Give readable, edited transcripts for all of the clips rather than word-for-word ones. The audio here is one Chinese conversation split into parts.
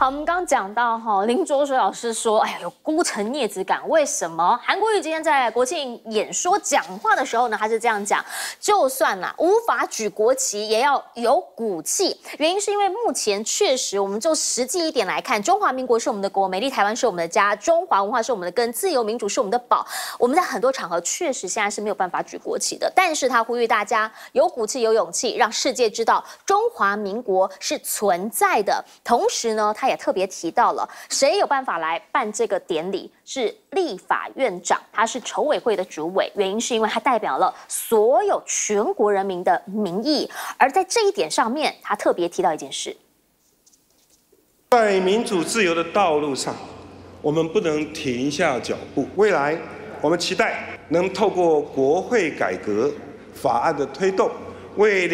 好，我们刚讲到林卓水老师说，哎呀，有孤城孽子感。为什么？韩国瑜今天在国庆演说讲话的时候呢，他是这样讲：就算无法举国旗，也要有骨气。原因是因为目前确实，我们就实际一点来看，中华民国是我们的国，美丽台湾是我们的家，中华文化是我们的根，自由民主是我们的宝。我们在很多场合确实现在是没有办法举国旗的，但是他呼吁大家有骨气、有勇气，让世界知道中华民国是存在的。同时呢，他也特别提到了谁有办法来办这个典礼，是立法院长，他是筹委会的主委，原因是因为他代表了所有全国人民的民意。而在这一点上面，他特别提到一件事： 在民主自由的道路上，我们不能停下脚步。未来，我们期待能透过国会改革法案的推动，为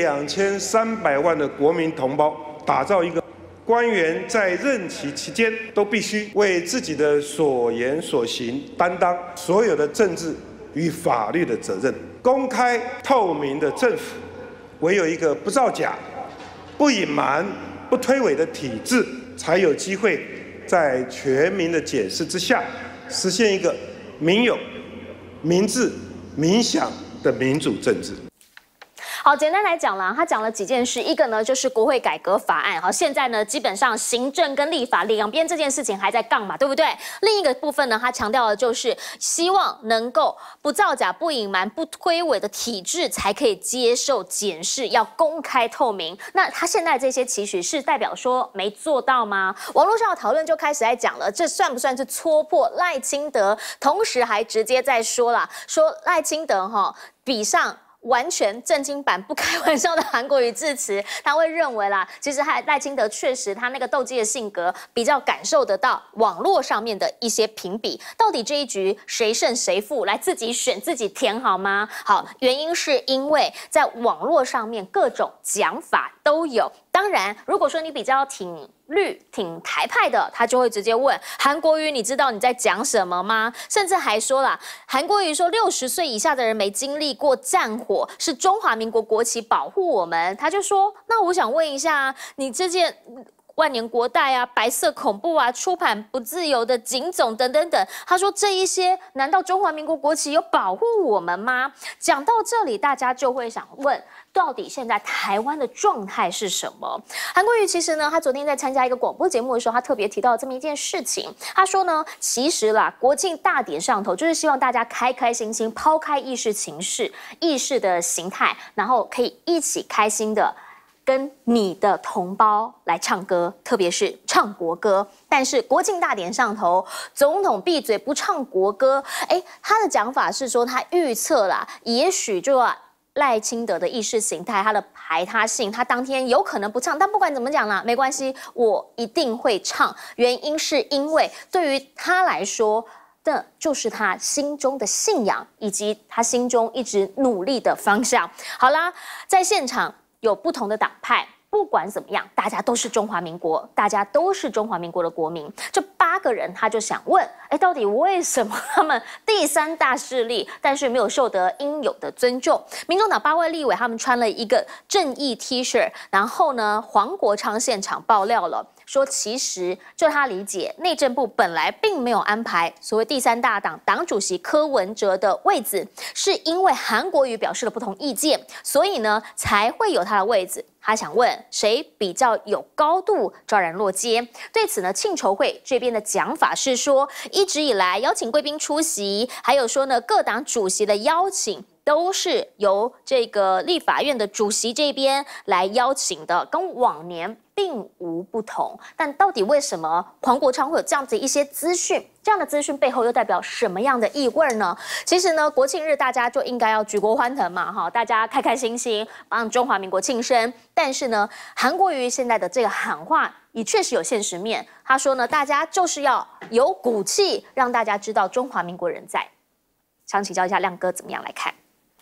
2300万的国民同胞打造一个官员在任期期间都必须为自己的所言所行担当所有的政治与法律的责任。公开透明的政府，唯有一个不造假、不隐瞒、不推诿的体制，才有机会在全民的检视之下，实现一个民有、民治、民享的民主政治。 好，简单来讲啦，他讲了几件事，一个呢就是国会改革法案，好，现在呢基本上行政跟立法两边这件事情还在杠嘛，对不对？另一个部分呢，他强调的就是希望能够不造假、不隐瞒、不推诿的体制才可以接受检视，要公开透明。那他现在这些期许是代表说没做到吗？网络上的讨论就开始在讲了，这算不算是戳破赖清德？同时还直接在说啦，说赖清德比上完全正经版不开玩笑的韩国瑜致辞，他会认为啦，其实赖清德确实他那个斗鸡的性格比较感受得到网络上面的一些评比，到底这一局谁胜谁负，来自己选自己填好吗？好，原因是因为在网络上面各种讲法都有。当然，如果说你比较挺绿、挺台派的，他就会直接问韩国瑜：“你知道你在讲什么吗？”甚至还说啦，韩国瑜说60岁以下的人没经历过战火，是中华民国国旗保护我们。他就说：“那我想问一下，你这件万年国代啊、白色恐怖啊、出版不自由的警总等等等。”他说这一些，难道中华民国国旗有保护我们吗？讲到这里，大家就会想问，到底现在台湾的状态是什么？韩国瑜其实呢，他昨天在参加一个广播节目的时候，他特别提到这么一件事情。他说呢，其实啦，国庆大典上头就是希望大家开开心心，抛开意识形式、意识的形态，然后可以一起开心的跟你的同胞来唱歌，特别是唱国歌。但是国庆大典上头，总统闭嘴不唱国歌，他的讲法是说，他预测啦，也许就赖清德的意识形态，他的排他性，他当天有可能不唱，但不管怎么讲啦，没关系，我一定会唱。原因是因为对于他来说，这就是他心中的信仰，以及他心中一直努力的方向。好啦，在现场有不同的党派。不管怎么样，大家都是中华民国，大家都是中华民国的国民。这8个人，他就想问：到底为什么他们第3大势力，但是没有受得应有的尊重？民众党8位立委，他们穿了一个正义 T 恤，然后呢，黄国昌现场爆料了。说其实就他理解，内政部本来并没有安排所谓第3大党党主席柯文哲的位置，是因为韩国瑜表示了不同意见，所以呢才会有他的位置。他想问谁比较有高度，昭然若揭。对此呢，庆筹会这边的讲法是说，一直以来邀请贵宾出席，还有说呢各党主席的邀请，都是由这个立法院的主席这边来邀请的，跟往年并无不同。但到底为什么黄国昌会有这样子一些资讯？这样的资讯背后又代表什么样的意味呢？其实呢，国庆日大家就应该要举国欢腾嘛，大家开开心心帮中华民国庆生。但是呢，韩国瑜现在的这个喊话也确实有现实面。他说呢，大家就是要有骨气，让大家知道中华民国人在。想请教一下亮哥，怎么样来看？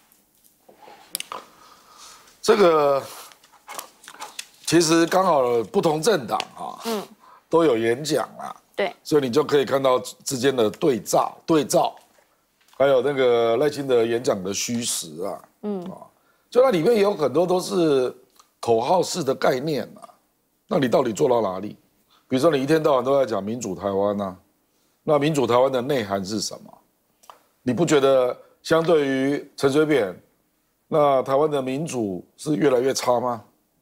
这个其实刚好不同政党都有演讲啦， 对， 所以你就可以看到之间的对照，还有那个赖清德演讲的虚实啊，就那里面有很多都是口号式的概念啊，那你到底做到哪里？ 比如说你一天到晚都在讲民主台湾啊，那民主台湾的内涵是什么？你不觉得相对于陈水扁，那台湾的民主是越来越差吗？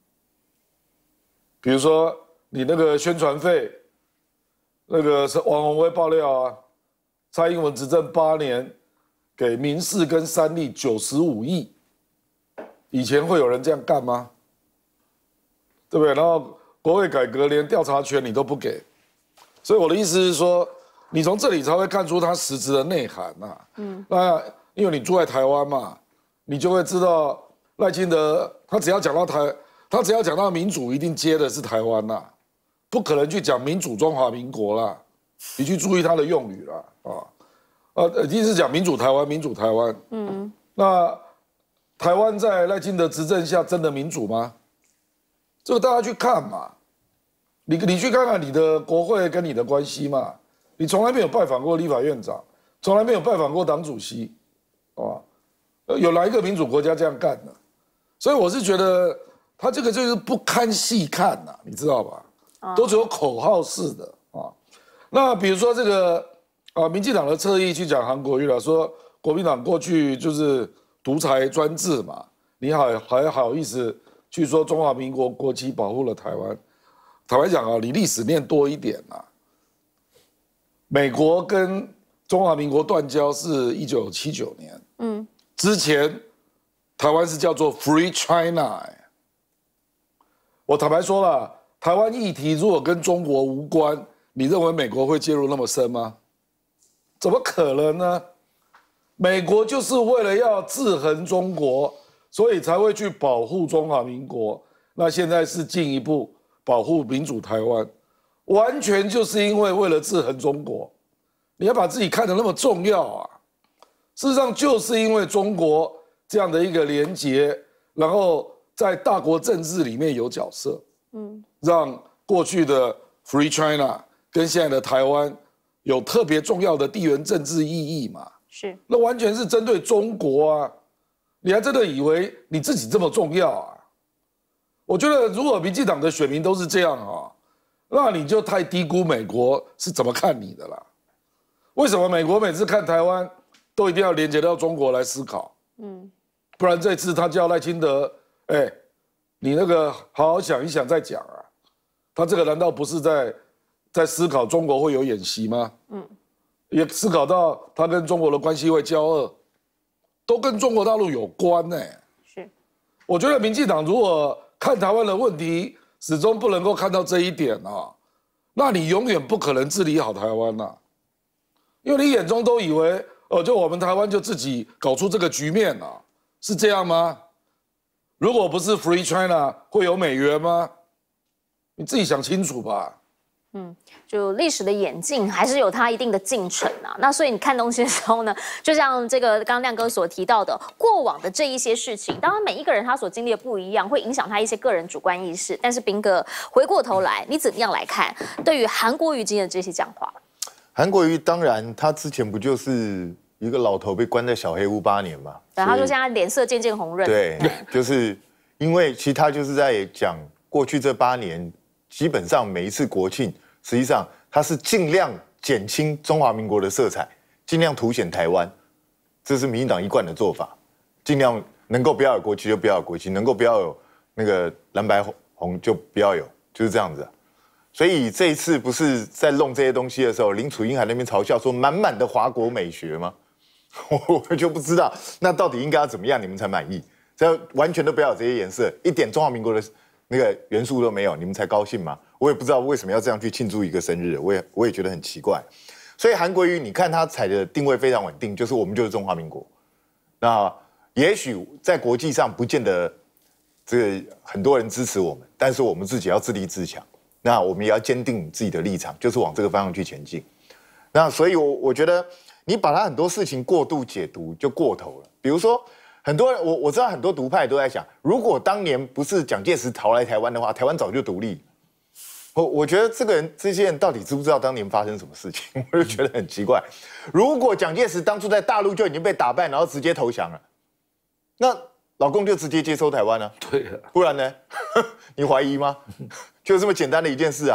比如说你那个宣传费，那个是王宏威爆料啊，蔡英文执政8年，给民视跟三立95亿，以前会有人这样干吗？对不对？然后国会改革连调查权你都不给，所以我的意思是说，你从这里才会看出它实质的内涵呐。那因为你住在台湾嘛，你就会知道赖清德他只要讲到民主，一定接的是台湾呐，不可能去讲民主中华民国啦。你去注意他的用语啦，一定是讲民主台湾，民主台湾。那台湾在赖清德执政下真的民主吗？这个大家去看嘛，你去看看你的国会跟你的关系嘛，你从来没有拜访过立法院长，从来没有拜访过党主席，有哪一个民主国家这样干的？所以我是觉得他这个就是不堪细看呐，你知道吧？都只有口号式的啊。那比如说这个民进党的侧翼去讲韩国瑜了，说国民党过去就是独裁专制嘛，你还好意思去说中华民国国旗保护了台湾？坦白讲啊，你历史念多一点啊。美国跟中华民国断交是1979年，之前台湾是叫做 Free China。我坦白说了，台湾议题如果跟中国无关，你认为美国会介入那么深吗？怎么可能呢？美国就是为了要制衡中国，所以才会去保护中华民国。那现在是进一步保护民主台湾，完全就是因为了制衡中国。你要把自己看得那么重要啊？事实上，就是因为中国这样的一个连结，然后在大国政治里面有角色，让过去的 Free China 跟现在的台湾有特别重要的地缘政治意义嘛？ 是， 那完全是针对中国啊！你还真的以为你自己这么重要啊？我觉得如果民进党的选民都是这样啊，那你就太低估美国是怎么看你的啦。为什么美国每次看台湾都一定要连接到中国来思考？不然这次他叫赖清德，你那个好好想一想再讲啊。他这个难道不是在思考中国会有演习吗？也思考到他跟中国的关系会交恶，都跟中国大陆有关呢。 是， 我觉得民进党如果看台湾的问题始终不能够看到这一点啊，那你永远不可能治理好台湾呐。因为你眼中都以为，就我们台湾就自己搞出这个局面啊，是这样吗？如果不是 Free China， 会有美元吗？你自己想清楚吧。 就历史的演进还是有它一定的进程啊。那所以你看东西的时候呢，就像这个刚刚亮哥所提到的，过往的这一些事情，当然每一个人他所经历的不一样，会影响他一些个人主观意识。但是彬哥回过头来，你怎么样来看对于韩国瑜今天的这些讲话？ 韩国瑜当然，他之前不就是一个老头被关在小黑屋8年嘛？ 对，他说现在脸色渐渐红润。 对，就是因为其实他就是在讲过去这8年，基本上每一次国庆，实际上他是尽量减轻中华民国的色彩，尽量凸显台湾，这是民进党一贯的做法，尽量能够不要有国旗就不要有国旗，能够不要有那个蓝白红就不要有，就是这样子。所以这一次不是在弄这些东西的时候，林楚英还在那边嘲笑说满满的华国美学吗？我就不知道，那到底应该要怎么样你们才满意？这完全都不要有这些颜色，一点中华民国的那个元素都没有，你们才高兴吗？我也不知道为什么要这样去庆祝一个生日，我也觉得很奇怪。所以韩国瑜，你看他采的定位非常稳定，就是我们就是中华民国。那也许在国际上不见得这个很多人支持我们，但是我们自己要自立自强。那我们也要坚定自己的立场，就是往这个方向去前进。那所以我觉得你把他很多事情过度解读就过头了。比如说，很多人我知道很多独派都在想，如果当年不是蒋介石逃来台湾的话，台湾早就独立。我觉得这些人到底知不知道当年发生什么事情？我就觉得很奇怪。如果蒋介石当初在大陆就已经被打败，然后直接投降了，那老共就直接接收台湾了。 对啊， 不然呢？你怀疑吗？就这么简单的一件事啊！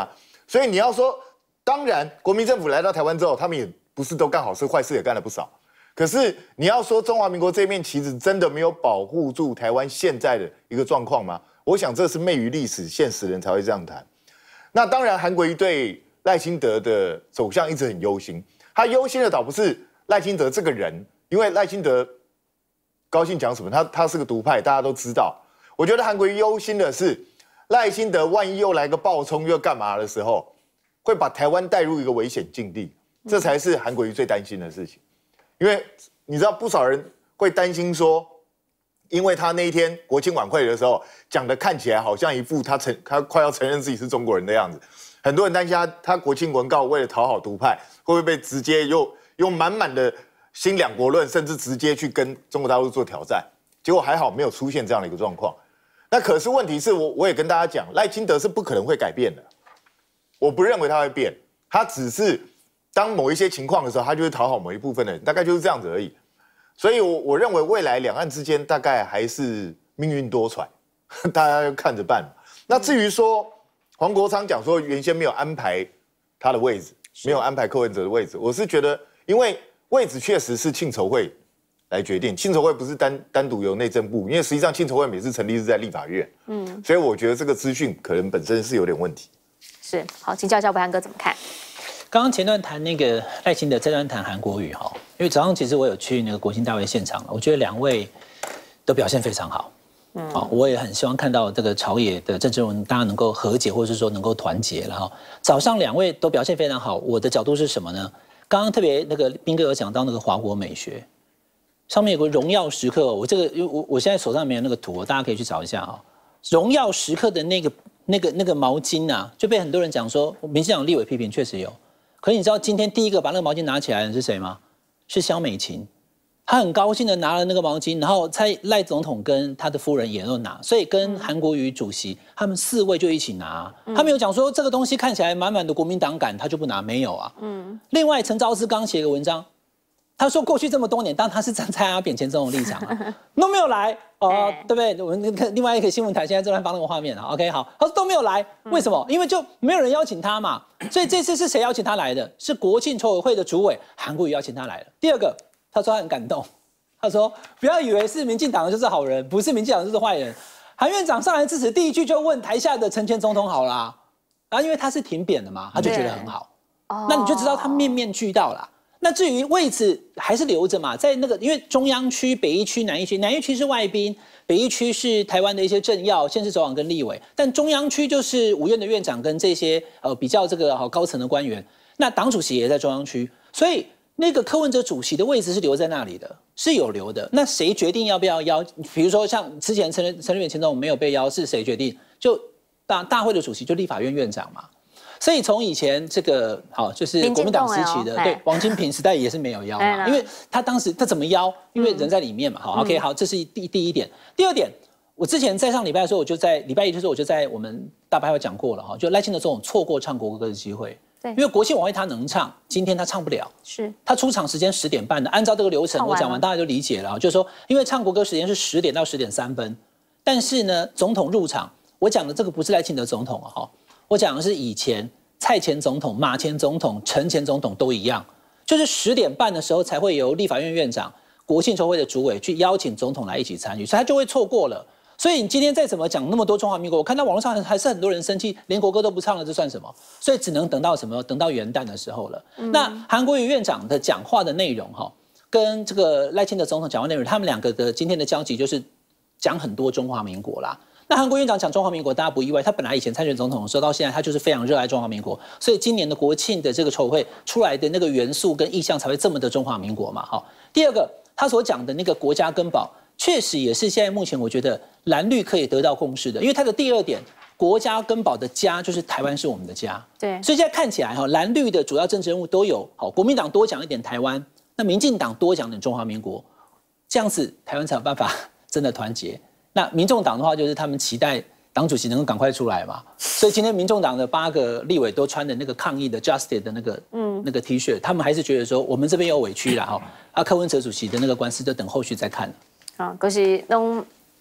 所以你要说，当然国民政府来到台湾之后，他们也不是都干好事，坏事也干了不少。可是你要说中华民国这面旗帜真的没有保护住台湾现在的一个状况吗？我想这是昧于历史现实人才会这样谈。那当然，韩国瑜对赖清德的走向一直很忧心，他忧心的倒不是赖清德这个人，因为赖清德高兴讲什么，他是个独派，大家都知道。我觉得韩国瑜忧心的是赖清德万一又来个暴冲又干嘛的时候，会把台湾带入一个危险境地，这才是韩国瑜最担心的事情。因为你知道不少人会担心说，因为他那一天国庆晚会的时候讲的看起来好像一副他快要承认自己是中国人的样子，很多人担心他国庆文告为了讨好独派，会不会被直接用满满的新两国论，甚至直接去跟中国大陆做挑战？结果还好没有出现这样的一个状况。那可是问题是我也跟大家讲，赖清德是不可能会改变的，我不认为他会变，他只是当某一些情况的时候，他就会讨好某一部分的人，大概就是这样子而已。所以我认为未来两岸之间大概还是命运多舛，大家要看着办。那至于说黄国昌讲说原先没有安排他的位置，没有安排柯文哲的位置，我是觉得，因为位置确实是庆筹会来决定，庆筹会不是单独由内政部，因为实际上庆筹会每次成立是在立法院，所以我觉得这个资讯可能本身是有点问题。 是，好，请教一下暐瀚哥怎么看？ 刚刚前段谈那个赖清德，这段谈韩国瑜哈，因为早上其实我有去那个国庆大会现场，我觉得两位都表现非常好，我也很希望看到这个朝野的政治人物大家能够和解，或者是说能够团结了哈。早上两位都表现非常好，我的角度是什么呢？刚刚特别那个彬哥有讲到那个华国美学，上面有个荣耀时刻，我这个因为我现在手上没有那个图，大家可以去找一下哈。荣耀时刻的那个毛巾啊，就被很多人讲说，民进党立委批评确实有。可是你知道今天第一个把那个毛巾拿起来的是谁吗？是萧美琴，她很高兴的拿了那个毛巾，然后赖总统跟他的夫人也都拿，所以跟韩国瑜主席他们4位就一起拿。他没有讲说这个东西看起来满满的国民党感，他就不拿，没有啊。另外陈昭姿刚写一个文章，他说过去这么多年，当他是站在阿扁前这种立场都没有来对不对？我们另外一个新闻台现在正在放那个画面啊 ，OK 好，他说都没有来，为什么？因为就没有人邀请他嘛，所以这次是谁邀请他来的？是国庆筹委会的主委韩国瑜邀请他来了。第二个，他说他很感动，他说不要以为是民进党的就是好人，不是民进党就是坏人。韩院长上来支持，第一句就问台下的陈前总统好啦，因为他是挺扁的嘛，他就觉得很好，那你就知道他面面俱到啦。那至于位置还是留着嘛，在那个因为中央区、北一区、南一区，南一区是外宾，北一区是台湾的一些政要、县市首长跟立委，但中央区就是五院的院长跟这些比较这个高层的官员。那党主席也在中央区，所以那个柯文哲主席的位置是留在那里的，是有留的。那谁决定要不要邀？比如说像之前陈立远前总统没有被邀，是谁决定？就大会的主席就立法院院长嘛。所以从以前这个就是国民党时期的对王金平时代也是没有邀嘛，因为他当时他怎么邀？因为人在里面嘛。OK 好，这是第一点。第二点，我之前在上礼拜的时候，我就在礼拜一的时候我就在我们大白话讲过了就赖清德总统错过唱国歌的机会。对，因为国庆晚会他能唱，今天他唱不了，是他出场时间10点半的，按照这个流程我讲完大家就理解了，就是说因为唱国歌时间是10点到10点3分，但是呢总统入场，我讲的这个不是赖清德总统我讲的是以前蔡前总统、马前总统、陈前总统都一样，就是10点半的时候才会由立法院院长、国庆筹会的主委去邀请总统来一起参与，所以他就会错过了。所以你今天再怎么讲那么多中华民国，我看到网络上还是很多人生气，连国歌都不唱了，这算什么？所以只能等到什么？等到元旦的时候了。那韩国瑜院长的讲话的内容跟这个赖清德总统讲话内容，他们两个的今天的交集就是讲很多中华民国啦。那韩国院长讲中华民国，大家不意外，他本来以前参选总统的时候到现在，他就是非常热爱中华民国，所以今年的国庆的这个筹委会出来的那个元素跟意象才会这么的中华民国嘛。第二个，他所讲的那个国家根保，确实也是现在目前我觉得蓝绿可以得到共识的，因为他的第二点，国家根保的家就是台湾是我们的家，对，所以现在看起来蓝绿的主要政治人物都有国民党多讲一点台湾，那民进党多讲点中华民国，这样子台湾才有办法真的团结。那民众党的话，就是他们期待党主席能够赶快出来嘛，所以今天民众党的8个立委都穿的那个抗议的 Justice 的那个 T 恤，他们还是觉得说我们这边有委屈啦柯文哲主席的那个官司就等后续再看了。 可是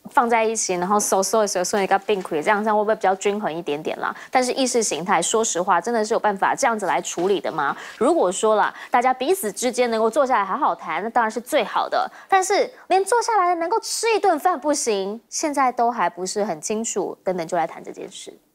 放在一起，然后收一个并轨，这样会不会比较均衡一点点啦？但是意识形态，说实话，真的是有办法这样子来处理的吗？如果说了，大家彼此之间能够坐下来好好谈，那当然是最好的。但是连坐下来能够吃一顿饭不行，现在都还不是很清楚，等等就来谈这件事。